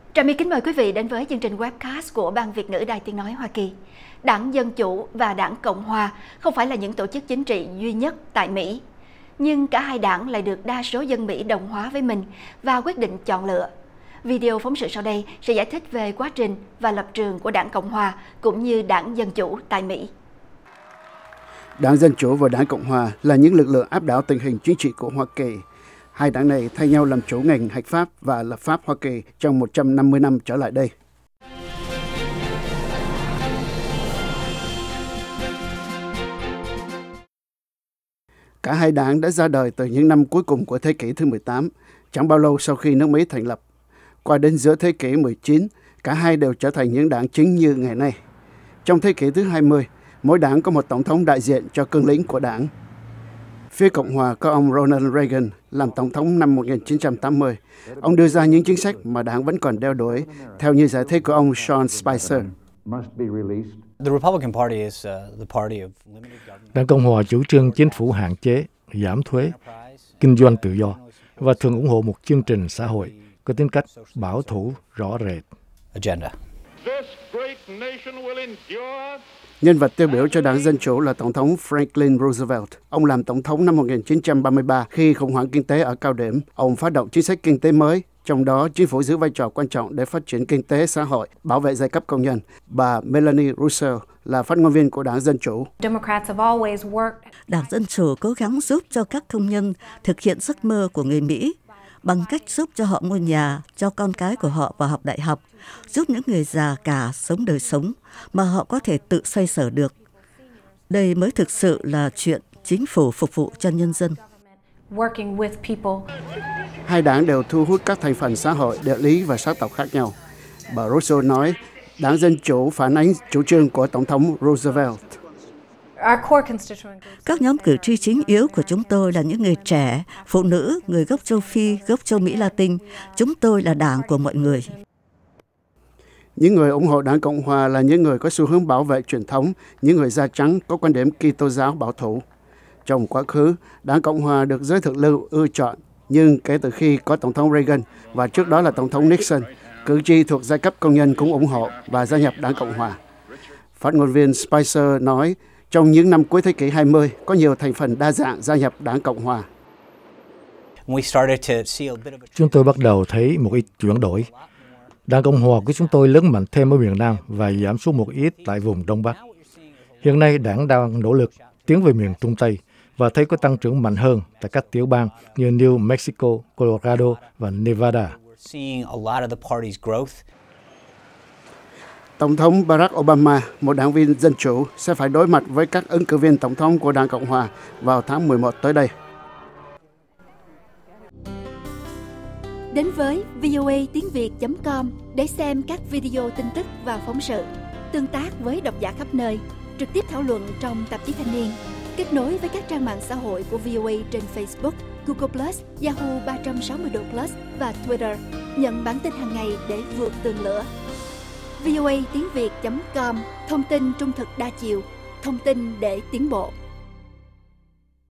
Trà My kính mời quý vị đến với chương trình webcast của Ban Việt ngữ Đài Tiếng nói Hoa Kỳ. Đảng Dân Chủ và Đảng Cộng Hòa không phải là những tổ chức chính trị duy nhất tại Mỹ, nhưng cả hai đảng lại được đa số dân Mỹ đồng hóa với mình và quyết định chọn lựa. Video phóng sự sau đây sẽ giải thích về quá trình và lập trường của Đảng Cộng Hòa cũng như Đảng Dân Chủ tại Mỹ. Đảng Dân Chủ và Đảng Cộng Hòa là những lực lượng áp đảo tình hình chính trị của Hoa Kỳ. Hai đảng này thay nhau làm chủ ngành hành pháp và lập pháp Hoa Kỳ trong 150 năm trở lại đây. Cả hai đảng đã ra đời từ những năm cuối cùng của thế kỷ thứ 18, chẳng bao lâu sau khi nước Mỹ thành lập. Qua đến giữa thế kỷ 19, cả hai đều trở thành những đảng chính như ngày nay. Trong thế kỷ thứ 20, mỗi đảng có một tổng thống đại diện cho cương lĩnh của đảng. Phía Cộng hòa có ông Ronald Reagan làm tổng thống năm 1980. Ông đưa ra những chính sách mà đảng vẫn còn đeo đuổi, theo như giải thích của ông Sean Spicer. Đảng Cộng hòa chủ trương chính phủ hạn chế, giảm thuế, kinh doanh tự do và thường ủng hộ một chương trình xã hội có tính cách bảo thủ rõ rệt. Nhân vật tiêu biểu cho Đảng Dân Chủ là Tổng thống Franklin Roosevelt. Ông làm tổng thống năm 1933 khi khủng hoảng kinh tế ở cao điểm. Ông phát động chính sách kinh tế mới, trong đó chính phủ giữ vai trò quan trọng để phát triển kinh tế xã hội, bảo vệ giai cấp công nhân. Bà Melanie Russell là phát ngôn viên của Đảng Dân Chủ. Đảng Dân Chủ cố gắng giúp cho các công nhân thực hiện giấc mơ của người Mỹ bằng cách giúp cho họ mua nhà, cho con cái của họ vào học đại học, giúp những người già cả sống đời sống mà họ có thể tự xoay sở được. Đây mới thực sự là chuyện chính phủ phục vụ cho nhân dân. Hai đảng đều thu hút các thành phần xã hội, địa lý và sắc tộc khác nhau. Bà Russell nói, Đảng Dân Chủ phản ánh chủ trương của Tổng thống Roosevelt. Các nhóm cử tri chính yếu của chúng tôi là những người trẻ, phụ nữ, người gốc châu Phi, gốc châu Mỹ Latin. Chúng tôi là đảng của mọi người. Những người ủng hộ Đảng Cộng Hòa là những người có xu hướng bảo vệ truyền thống, những người da trắng có quan điểm Kitô giáo bảo thủ. Trong quá khứ, Đảng Cộng Hòa được giới thượng lưu ưa chọn, nhưng kể từ khi có Tổng thống Reagan và trước đó là Tổng thống Nixon, cử tri thuộc giai cấp công nhân cũng ủng hộ và gia nhập Đảng Cộng Hòa. Phát ngôn viên Spicer nói, trong những năm cuối thế kỷ 20, có nhiều thành phần đa dạng gia nhập Đảng Cộng Hòa. Chúng tôi bắt đầu thấy một ít chuyển đổi. Đảng Cộng Hòa của chúng tôi lớn mạnh thêm ở miền Nam và giảm xuống một ít tại vùng Đông Bắc. Hiện nay, đảng đang nỗ lực tiến về miền Trung Tây và thấy có tăng trưởng mạnh hơn tại các tiểu bang như New Mexico, Colorado và Nevada. Tổng thống Barack Obama, một đảng viên Dân Chủ, sẽ phải đối mặt với các ứng cử viên tổng thống của Đảng Cộng Hòa vào tháng 11 tới đây. Đến với voatiếngviệt.com để xem các video tin tức và phóng sự, tương tác với độc giả khắp nơi, trực tiếp thảo luận trong tạp chí Thanh niên, kết nối với các trang mạng xã hội của VOA trên Facebook, Google+, Yahoo 360 độ Plus và Twitter, nhận bản tin hàng ngày để vượt tường lửa. voatiếngviệt.com, thông tin trung thực đa chiều, thông tin để tiến bộ.